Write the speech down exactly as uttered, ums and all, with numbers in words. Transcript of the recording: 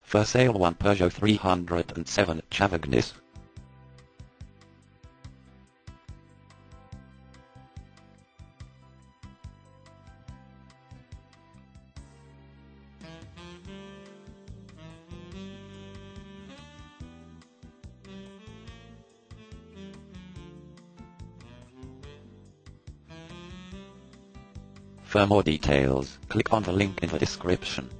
For sale one Peugeot three hundred seven Chavagnis. For more details, click on the link in the description.